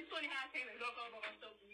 funny how I came and look over on so